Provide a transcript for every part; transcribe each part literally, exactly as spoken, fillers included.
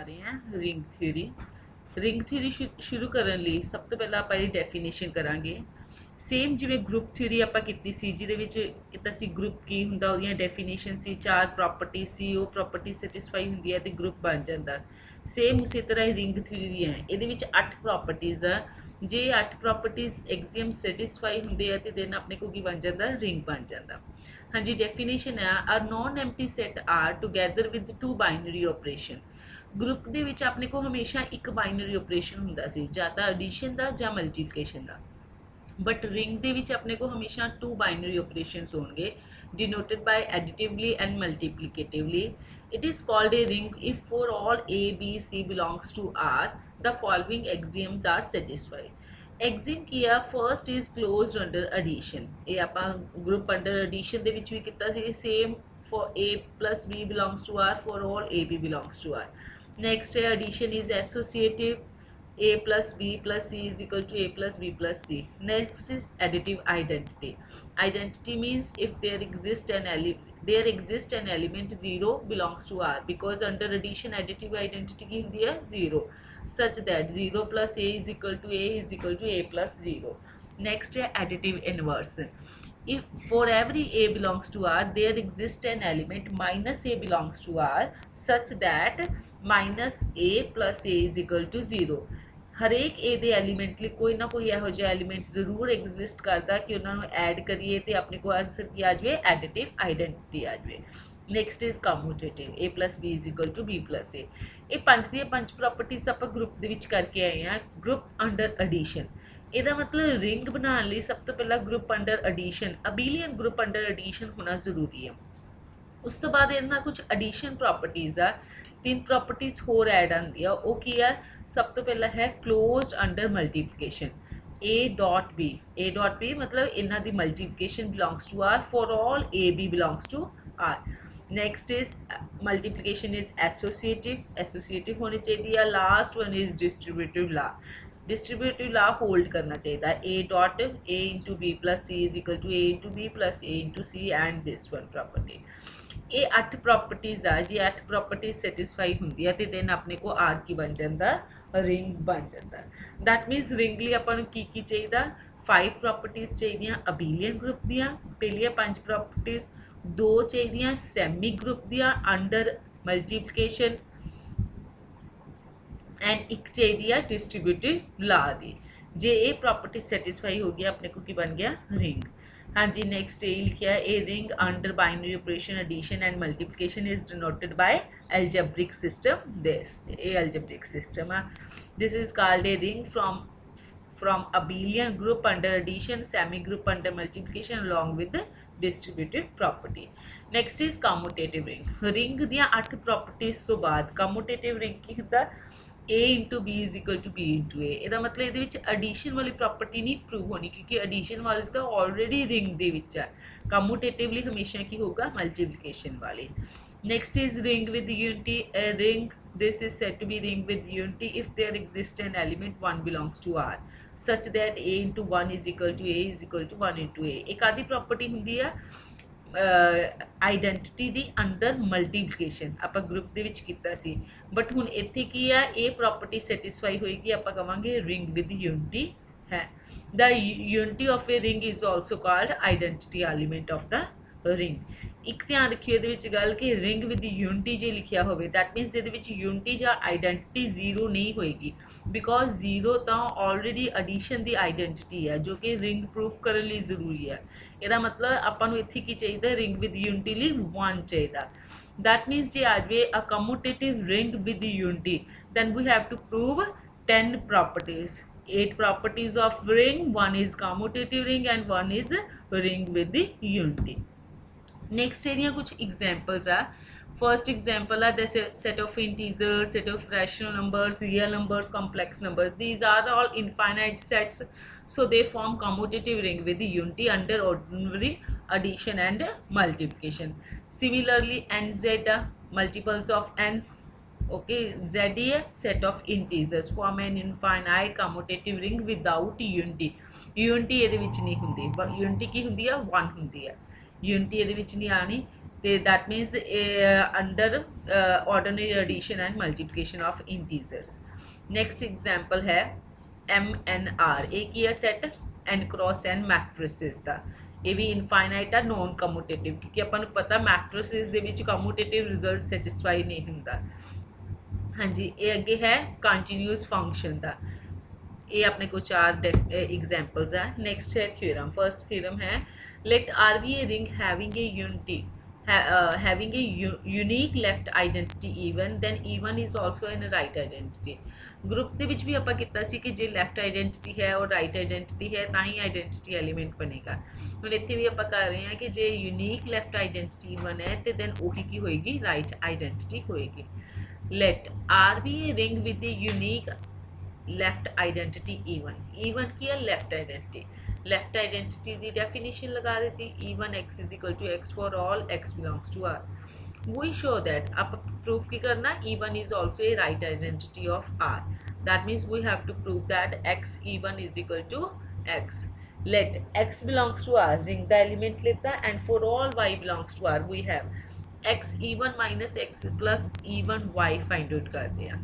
रहे हैं ring theory. Ring theory शुरू करने लिए सब तो पहला आप डेफिनेशन करांगे। सेम जिवें ग्रुप थ्योरी आपां कीती सी जिहदे विच किता सी ग्रुप की हुंदा ओहदियां डेफिनेशन सी चार प्रॉपर्टी सी वो प्रॉपर्टी सैटिस्फाई हुंदी है ते ग्रुप बन जांदा। सेम उसी तरह रिंग थ्योरी दी है। इहदे विच अठ प्रॉपर्टीज़ आ जे अठ प्रॉपर्टीज़ एक्सियम सैटिस्फाई हुंदे आ ते देन अपने को की बन जांदा रिंग बन जांदा। हाँ जी डेफिनेशन है a non empty set R together with two binary operation. Group दे विच अपने को हमेशा एक बाइनरी ऑपरेशन हुंदा सी जां तां एडिशन दा जां मल्टीप्लिकेशन दा। बट रिंग दे विच अपने को हमेशा टू बाइनरी ऑपरेशंस होंगे denoted by additively and multiplicatively. It is called a ring if for all a b c belongs to R the following axioms are satisfied. Axiom किया first is closed under addition. ये आपां group under addition दे विच भी कीता सी same for a plus b belongs to R for all a b belongs to R. Next है addition is associative a plus b plus c is equal to a plus b plus c. Next is additive identity. Identity means if there exists an element there exists an element zero belongs to R because under addition additive identity की होती है zero such that zero plus a is equal to a is equal to a plus zero. Next है additive inverse. If for every a belongs to R there exists an element minus a belongs to R such that minus a plus a is equal to zero. हरेक ए दे element लिए कोई ना कोई यहो जिहा element जरूर exist करता कि उन्होंने ऐड करिए तो अपने को आंसर की आ जाए एडिटिव आइडेंटिटी आ जाए। Next is commutative a plus b is equal to b plus a. ये पंज दी पंज प्रॉपर्टीज आप ग्रुप दे विच करके आए हैं ग्रुप अंडर एडिशन। ਇਹਦਾ मतलब रिंग बनाने लिए सब तो पहला group under addition abelian group under addition होना जरूरी है। उस तो बाद इन्हां कुछ एडिशन प्रॉपर्टीज आ तीन प्रॉपर्टीज होर ऐड आती है वो की है सब तो पहला है closed under multiplication a dot b. A dot b मतलब इन्हां दी multiplication belongs to R for all a b belongs to R. Next is multiplication is associative associative होनी चाहिए। Last one is distributive law. Distributive law hold करना चाहिए a dot a into b plus c is equal to a into b plus a into c and this one property. ये अठ properties आ जी अठ properties satisfy होंगी है तो then अपने को आर की बन जाता रिंग बन जाता। दैट मीनस रिंग लिए अपन की की चाहिए फाइव प्रॉपर्टीज चाहिए अबीलियन ग्रुप दियाँ पहलिया पांच प्रॉपर्टीज दो चाहिए सैमी ग्रुप दियाँ अंडर मल्टीप्लिकेशन एंड एक चाहिए डिस्ट्रीब्यूटिव लॉ दी। जे ये प्रॉपर्टी सैटिस्फाई हो गया अपने को की बन गया रिंग। हाँ जी नेक्स्ट ये लिखा है a ring under binary operation addition and multiplication is denoted by algebraic system. This a algebraic system है this is called a ring from from abelian group under addition semigroup under multiplication along with distributive property. Next is commutative ring. Ring दियां अठ properties तो बाद commutative ring की होता a into b is equal to b into a. ਇਹਦਾ मतलब ਇਹਦੇ ਵਿੱਚ एडिशन वाली प्रॉपर्टी नहीं प्रूव होनी क्योंकि एडिशन वाली तो ऑलरेडी रिंग दे विच है। कम्यूटेटिवली हमेशा की होगा मल्टीप्लिकेशन वाली। Next is ring with unity. Ring this is said to be ring with unity if there exist an element one belongs to R such that a into one is equal to a is equal to one into a. एक आदि property होंगी है identity दी under multiplication आप group दे विच कीता सी बट हुण इत्थे की है ये प्रॉपर्टी सैटिस्फाई होएगी आप कहांगे रिंग विद यूनिटी है। The unity of a ring is also called identity element of the ring. एक ध्यान रखियो इहदे विच गल कि रिंग विद यूनिटी जे लिखिया होवे दैट मीनस इहदे विच यूनिटी जां आइडेंटिटी जीरो नहीं होएगी बिकॉज जीरो तो ऑलरेडी एडिशन दी आइडेंटिटी है जो कि रिंग प्रूफ करने लिए जरूरी है। ਇਹਦਾ मतलब ਆਪਾਂ ਨੂੰ ਇੱਥੇ ਕੀ ਚਾਹੀਦਾ ਰਿੰਗ ਵਿਦ ਯੂਨਿਟੀ ਲਈ वन ਚਾਹੀਦਾ। दैट मीनस जे आ जाए a commutative ring with unity then we have to prove ten properties eight properties of ring one is commutative ring and one is ring with the unity। Next एरिया कुछ examples आ। First example आ the set of integers set of rational numbers real numbers complex numbers these are all infinite sets so they form commutative ring with the unity under ordinary addition and multiplication। Similarly nz multiples of n okay z is set of integers form an infinite commutative ring without unity। unity ਇਹਦੇ ਵਿੱਚ ਨਹੀਂ ਹੁੰਦੀ unity ਕੀ ਹੁੰਦੀ ਹੈ one ਹੁੰਦੀ ਹੈ unity ਇਹਦੇ ਵਿੱਚ ਨਹੀਂ ਆਣੀ ਤੇ that means under ordinary addition and multiplication of integers. next example है M N R, ਇਹ ਕੀ ਹੈ set n cross n matrices ਦਾ। ਇਹ ਵੀ ਇਨਫਾਈਨਾਈਟ ਆ, ਨੋਨ ਕਮੂਟੇਟਿਵ, ਕਿਉਂਕਿ ਆਪਾਂ ਨੂੰ ਪਤਾ ਮੈਟ੍ਰਿਸਿਸ ਦੇ ਵਿੱਚ ਕਮੂਟੇਟਿਵ ਰਿਜ਼ਲਟ ਸੈਟੀਸਫਾਈ ਨਹੀਂ ਹੁੰਦਾ। ਹਾਂਜੀ, ਇਹ ਅੱਗੇ ਹੈ ਕੰਟੀਨਿਊਸ ਫੰਕਸ਼ਨ ਦਾ। ये अपने को चार एग्जाम्पल्स है। नेक्स्ट है थ्योरम। फर्स्ट थ्योरम है let R be a ring having a unity having a unique left identity e one then e one is also an right identity. Group ਦੇ ਵਿੱਚ ਵੀ ਆਪਾਂ ਕੀਤਾ ਸੀ ਕਿ ਜੇ ਲੈਫਟ ਆਈਡੈਂटिटी है और राइट आइडेंटिटी है ਤਾਂ ਹੀ ਆਈਡੈਂटिटी ਐਲੀਮੈਂਟ ਬਣੇਗਾ। ਹੁਣ ਇੱਥੇ ਵੀ ਆਪਾਂ ਕਰ ਰਹੇ ਹਾਂ ਕਿ ਜੇ यूनिक ਲੈਫਟ ਆਈਡੈਂटिटी ਈਵਨ ਹੈ ਤੇ ਦੈਨ ਉਹੀ ਕੀ ਹੋਏਗੀ, ਰਾਈਟ ਆਈਡੈਂटिटी ਹੋਏਗੀ। Let R be a ring with the unique left identity e one. E one की है लेफ्ट आइडेंटिटी, लेफ्ट आइडेंटिटी की डेफिनेशन लगा दी थी e one x is equal to x for all x belongs to R. We show that आप proof की करना e one is also a right identity of R. That means we have to prove that x e one is equal to x. Let x belongs to R, ring the element लेता and for all y belongs to R we have x e one minus x plus e one y find out कर दिया।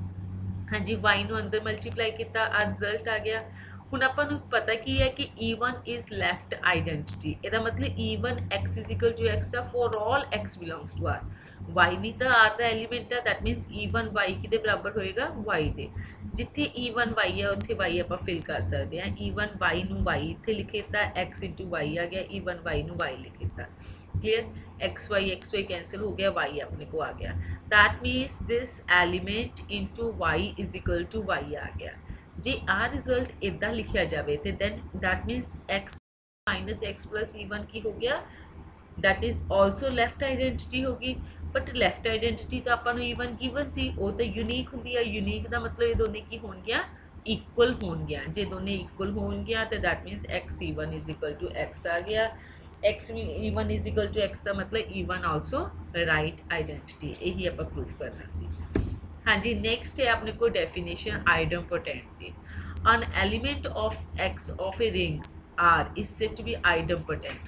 हाँ जी, Y नू अंदर multiply किया, आ result आ गया। हुण आपां नू पता की है कि ईवन इज लैफ्ट आइडेंटिटी, इहदा मतलब e one x is equal to x for all x belongs to R. Y भी तो आर दा एलीमेंट है, दैट मीनस ईवन वाई किहदे बराबर होएगा, वाई दे। जिथे ईवन वाई है उत्थे वाई आपां फिल कर सकते हैं। ईवन वाई नू वाई इत्थे लिखेता, एक्स इंटू वाई आ गया, ईवन वाई नू वाई लिखेता। Clear, x y x y cancel हो गया, वाई अपने को आ गया। That means this element into y is equal to y आ गया। जे आ रिजल्ट इदा लिखा जाए तो then that means x minus x plus e one की हो गया, that is also left identity होगी। बट लैफ्ट आइडेंटिटी तो आपको ईवन गिवन सी, वो तो यूनीक होंगी है। यूनीक का मतलब ये दोनों की होंगे, इक्वल होंगे। जे दोनों इक्वल होंगे तो that means x e one is equal to x आ गया। X e one is equal to x का मतलब ईवन ऑल्सो राइट आइडेंटिटी, यही आप प्रूफ करना सी। हाँ जी, नेक्स्ट है अपने को डेफिनेशन आइडमपोटेंट की। An element of x of a ring R is said to be idempotent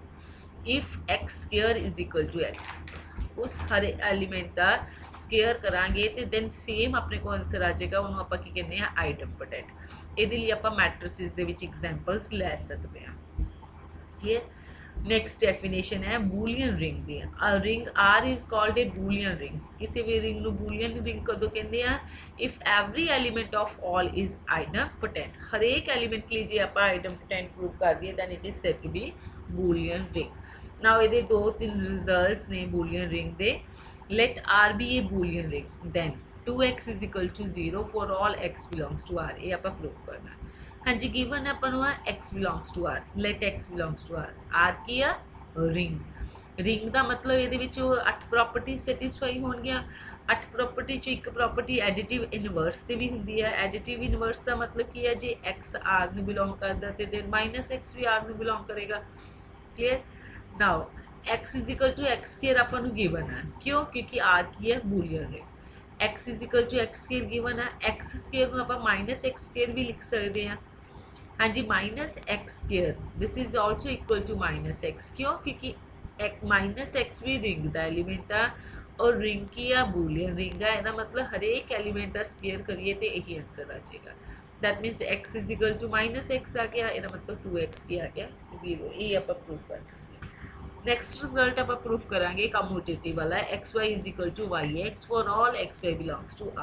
that if x square is equal to x, उस हर एलीमेंट का स्केयर करांगे तो दैन सेम अपने को आंसर आ जाएगा। उन्होंने आप की कहने हैं आइडमपोटेंट। ये आप मैट्रिसेस के विच एग्जाम्पल्स लै सकते हैं। क्लियर, नेक्स्ट डेफिनेशन है बूलियन रिंग दी। Ring R is called a Boolean ring. किसी भी रिंग नू बूलियन रिंग कदों कहते हैं, if every element of all is idempotent. हर एक एलीमेंट लिए जे आप आइडमपोटेंट प्रूव कर दिए then it is said to be Boolean ring. Now ये दो तीन रिजल्ट्स ने बूलियन रिंग दे। Let R be a Boolean ring then two x is equal to zero for all x belongs to R. ये आप prove करना। हाँ जी, गिवन है अपन x belongs to R. Let x belongs to R, R की आ ring. Ring का मतलब ये अठ प्रॉपर्टीज सैटिस्फाई होंगियां। अठ प्रॉपर्टी चो एक प्रॉपर्टी एडिटिव इनवर्स से भी होंगी है। एडिटिव इनवर्स का मतलब की है, जे एक्स आर में बिलोंग करता तो देन माइनस एक्स भी आर में बिलोंग करेगा। Clear, now x is equal to x square अपन गिवन है, क्यों, क्योंकि आर की है Boolean ring. X is equal to x square given है, एक्स स्केयर में आप माइनस एक्स स्केयर भी लिख सकते हैं। हाँ जी, minus x square this is also equal to minus x, क्यों, क्योंकि माइनस एक्स भी रिंग का एलीमेंट आ और रिंग की आ बूलियन रिंग है। इसका मतलब हर एक एलीमेंट का स्केयर करिए तो यही आंसर आ जाएगा। That means x is equal to minus x आ गया, इसका मतलब टू एक्स की आ गया जीरो। ये आप प्रूव करना सी। नैक्सट रिजल्ट आप प्रूव करा कम्यूटेटिव वाला, x y is equal to y x for all x y belongs to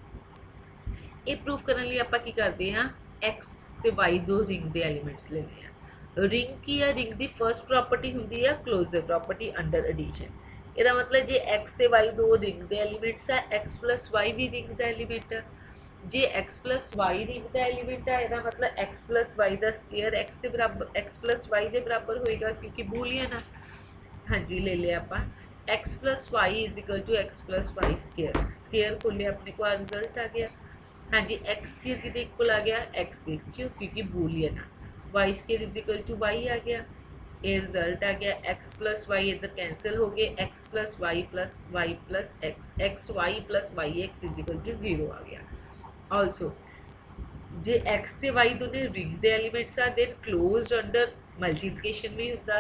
R. ये प्रूव करने लिए आप करते हैं, एक्स तो वाई दो रिंग के एलीमेंट्स लेने हैं। रिंग की है, रिंग की फर्स्ट प्रॉपर्टी होंगी है क्लोजर प्रॉपर्टी अंडर एडिशन। इसका मतलब जे एक्स तो वाई दो रिंग के एलीमेंट्स है, एक्स प्लस वाई भी रिंग का एलीमेंट है। जे एक्स प्लस वाई रिंग का एलीमेंट है, इसका मतलब एक्स प्लस वाई का स्केयर एक्स के बराबर एक्स प्लस वाई के बराबर होएगा, क्योंकि बूलियन है। हाँ जी, ले लिया आप x plus y is equal to x plus y square. Square को लिया अपने को रिजल्ट आ गया। हाँ जी, एक्स स्केयर कितने इक्वल आ गया, एक्स से, क्यों, क्योंकि बूलियन है। Y square is equal to y आ गया। ये रिजल्ट आ गया, एक्स प्लस वाई इधर कैंसिल हो गए, x plus y plus y plus x, x y plus y x is equal to zero आ गया। ऑल्सो जे एक्स से वाई दोनों रिंग के एलीमेंट्स आ देन क्लोज्ड अंडर मल्टीप्लिकेशन भी होता,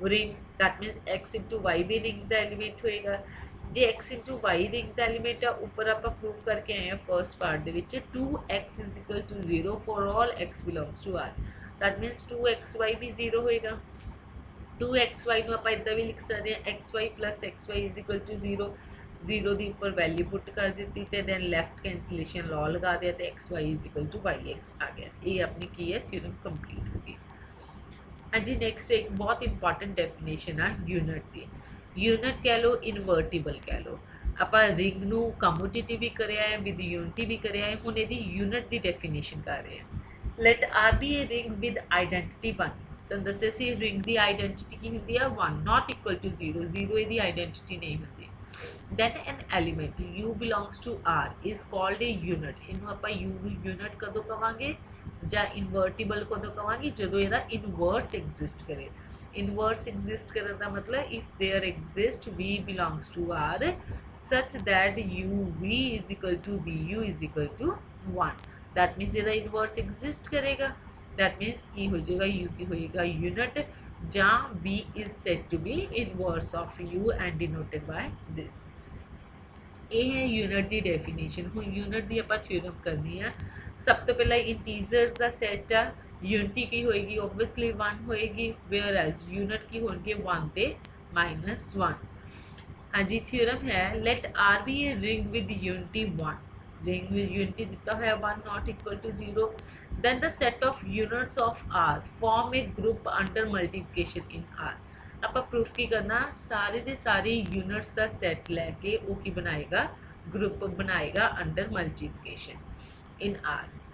ring that means x into y भी रिंग का एलीमेंट होएगा जे x इंटू वाई रिंग का एलीमेंट है ऊपर आप प्रूव करके आए हैं फर्स्ट पार्ट दे विच two x is equal to zero for all x belongs to r that means two x y भी जीरो होएगा टू एक्स वाई को आप इदा भी लिख सकते हैं x y plus x y is equal to zero zero की उपर वैल्यू पुट कर दी तो दैन लैफ्ट कैंसलेशन लॉ लगा दिया तो x y is equal to y x आ गया ये अपनी की है थ्योरम कंप्लीट होगी। हाँ जी नेक्स्ट एक बहुत इंपॉर्टेंट डेफिनेशन है यूनिट की यूनिट कह लो इनवर्टिबल कह लो आप रिंग नू कम्यूटेटिव भी कराया है विद यूनिटी भी कराया है हुण इहदी यूनिट की डेफिनेशन कर रहे हैं let R be a ring with identity one तो दसिया सी रिंग की आइडेंटिटी की होंगी है one not equal to zero zero इहदी आइडेंटिटी नहीं होती then an element u belongs to r is called a unit इनू आप u unit कदों कवांगे ਜਾਂ इनवर्टिबल कदों कवांगे जदों इहदा इनवर्स एग्जिस्ट करे इनवर्स एग्जिस्ट करने का मतलब if there exist v belongs to r such that uv is equal to vu is equal to one that means इहदा इनवर्स एग्जिस्ट करेगा that means की हो जाएगा u की होएगा यूनिट ਜਾਂ v is said to be inverse of u and denoted by this ये है यूनिट की डेफिनेशन हूँ यूनिट की आप थ्योरम करनी है सब तो पहला इंटीजर्स का सैट है यूनिटी की होएगी ओबवियसली वन होएगी वेयर एज यूनिट की होंगे वन ते माइनस वन। हाँ जी थ्योरम है let R be a ring with unity one ring with unity दिता है one not equal to zero then the set of units of r form a group under multiplication in r आप proof की करना सारे दे सारे units का set लैके वो की बनाएगा ग्रुप बनाएगा under multiplication in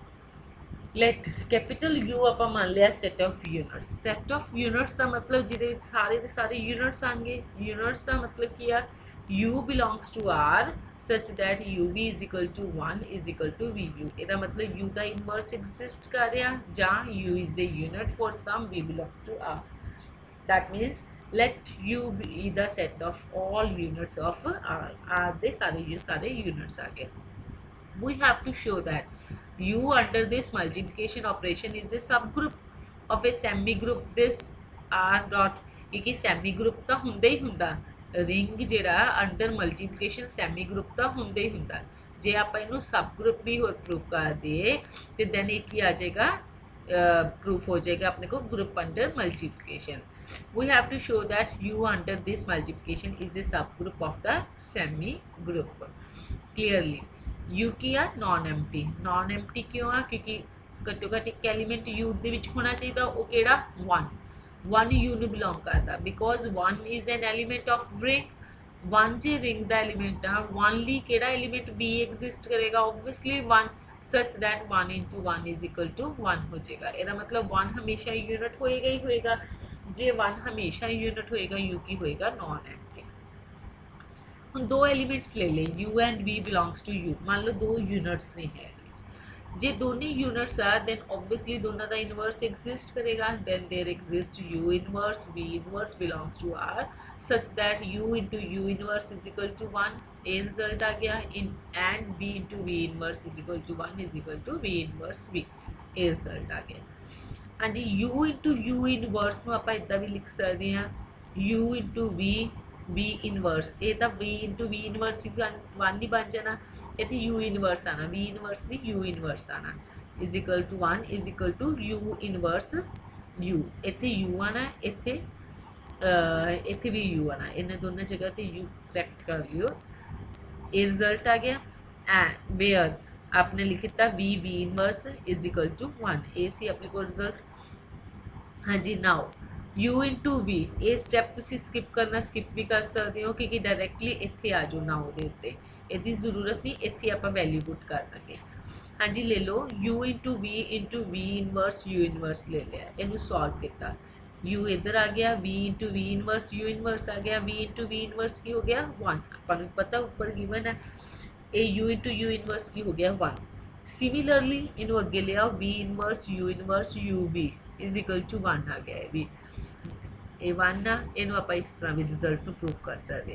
r let capital U आप मान लिया set of units set of units का मतलब जिदे सारे दे सारे यूनिट्स आएंगे यूनिट्स का मतलब क्या u belongs to r such that uv is equal to one is equal to vu ਇਹਦਾ मतलब u ਦਾ ਇਨਵਰਸ ਐਗਜ਼ਿਸਟ ਕਰ ਰਿਹਾ ਜਾਂ u is a unit for some v belongs to r that means let u be the set of all units of r r ਦੇ ਸਾਰੇ ਸਾਰੇ units ਆ ਗਏ we have to show that u under this multiplication operation is a subgroup of a semi group this r dot क्योंकि semi group ਤਾਂ ਹੁੰਦਾ ਹੀ ਹੁੰਦਾ ring जिहड़ा अंडर मल्टीप्लिकेशन सैमी ग्रुप का होंगे ही होंगे जे आप इनू सब ग्रुप भी होर प्रूफ कर दिए तो दैन एक ही आ जाएगा प्रूफ हो जाएगा अपने को group under multiplication we have to show that U under this multiplication is a subgroup of the semigroup clearly U की आ नॉन एम्प्टी नॉन एम्प्टी क्यों आ क्योंकि घट्टो घट्ट एक एलीमेंट यू दे विच होना चाहिए वो केड़ा वन वन यू नू बिलोंग करता because one is an element of ring one जे रिंग का एलीमेंट आ वन ली केड़ा एलीमेंट बी एग्जिस्ट करेगा obviously one such that one into one is equal to one हो जाएगा ਇਹਦਾ मतलब वन हमेशा यूनिट होएगा ही होएगा जे वन हमेशा यूनिट होएगा यू की होएगा नॉन एम्प्टी हम दो एलिमेंट्स ले ले u and v belongs to U मान लो दो यूनिट्स नहीं है जे दोनों यूनिट्स आ दैन ऑब्वियसली दोनों का इनवर्स एग्जिस्ट करेगा then there exist u inverse v inverse belongs to r such that u into u inverse is equal to one ए रिजल्ट आ गया इन and v into v inverse is equal to one is equal to v inverse v ए result आ गया। हाँ जी u into u inverse में आप इदा भी लिख सकते हैं u into v v inverse ये तो v into v inverse one ही बन जाना इतने u इनवर्स आना v इनवर्स नहीं u इनवर्स आना is equal to one is equal to u inverse u इतने u आना इतने इतने भी u आना इन्हें दोनों जगह पे u करेक्ट कर लियो ये रिजल्ट आ गया एंड वेयर आपने लिखा v v inverse is equal to one ये सी अपने को रिजल्ट। हाँ जी नाउ u इंटू वी ये स्टैप तुसी स्किप करना स्किप भी कर सकते हो क्योंकि डायरैक्टली इत्थे आ जाओ नाउ दे उत्ते इहदी जरूरत नहीं इत्थे आपां वैल्यू पुट कर देंगे। हाँ जी ले लो u into v into v inverse u inverse ले लिया इनू सॉल्व किया u इधर आ गया v into v inverse u inverse आ गया v इंटू वी इनवर्स की हो गया वन अपन पता ऊपर गिवन है ये u इंटू यू इनवर्स की हो गया वन सिमिलरली इनू अगे लिया v inverse u inverse u v is equal to one आ गया है भी ए वन ना इनू आप इस तरह भी रिजल्ट को प्रूव कर सकते हैं।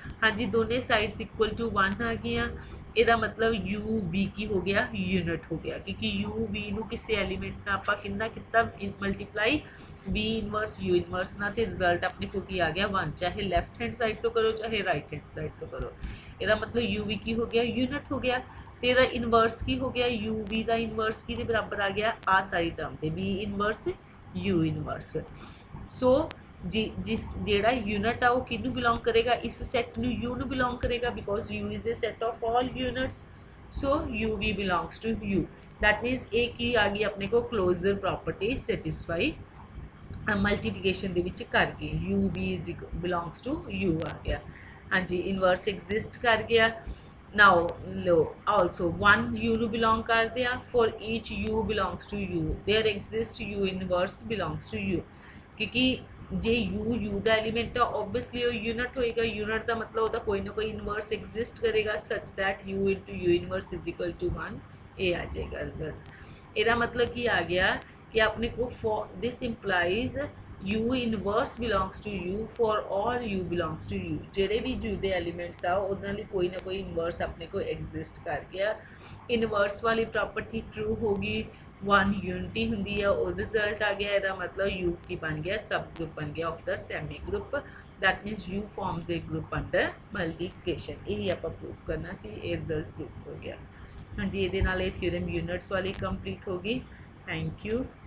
हाँ जी, दोनों साइड्स इक्वल टू वन आ गई। ਇਹਦਾ ਮਤਲਬ ਯੂ ਵੀ ਕੀ ਹੋ ਗਿਆ, ਯੂਨਿਟ ਹੋ ਗਿਆ, ਕਿਉਂਕਿ ਯੂ ਵੀ ਨੂੰ ਕਿਸੇ ਐਲੀਮੈਂਟ ਨਾਲ ਆਪਾਂ ਕਿੰਨਾ ਕੀਤਾ, multiply v inverse u inverse ਨਾਲ, ਤੇ ਰਿਜ਼ਲਟ ਆਪਣੇ ਕੋਲ ਕੀ ਆ ਗਿਆ वन। ਚਾਹੇ ਲੈਫਟ हैंड साइड तो करो चाहे राइट हैंड साइड तो करो। ਇਹਦਾ ਮਤਲਬ ਯੂ ਵੀ ਕੀ ਹੋ ਗਿਆ, ਯੂਨਿਟ ਹੋ ਗਿਆ। ਤੇ ਇਹਦਾ ਇਨਵਰਸ ਕੀ ਹੋ ਗਿਆ, ਯੂ ਵੀ ਦਾ ਇਨਵਰਸ ਕਿਹਦੇ ਬਰਾਬਰ ਆ ਗਿਆ, ਆ ਸਾਰੀ ਟਰਮ ਤੇ v inverse u inverse. So जी जिस जेड़ा यूनिट आ वो किनू बिलोंग करेगा, इस सैट नू यू नू बिलोंग करेगा, because U is a set of all units. So u v belongs to U. That means ए की आ गई अपने को क्लोजर प्रॉपर्टी सैटिस्फाई मल्टीप्लिकेशन दे विच कर गई, u v is belongs to U आ गया। हाँ जी, इनवर्स एग्जिस्ट कर गया। नाउ लो ऑल्सो वन यू नू बिलोंग कर दिया, for each u belongs to U there exist u inverse belongs to you. क्योंकि जे यू यू का एलीमेंट है ओबवियसली वो यूनिट होएगा, यूनिट का मतलब होता कोई ना कोई इनवर्स एग्जिस्ट करेगा such that u into u inverse is equal to one. ये आ जाएगा रिजल्ट। ਇਹਦਾ मतलब की आ गया कि अपने को for this implies u inverse belongs to U for all u belongs to U. ਜਿਹੜੇ ਵੀ यू ਦੇ एलिमेंट्स आ ਉਹਨਾਂ ਲਈ कोई ना कोई इनवर्स अपने को एग्जिस्ट कर गया। इनवर्स वाली प्रॉपर्टी ट्रू होगी, वन यूनिटी होंगी है और रिजल्ट आ गया। ਇਹਦਾ मतलब यू की बन गया, सब ग्रुप बन गया of the semigroup. That means U forms a group under multiplication. यही आप प्रूव करना सी, ये रिजल्ट प्रूव हो गया। हाँ जी, ये थ्योरम यूनिट्स वाली कंप्लीट होगी। Thank you.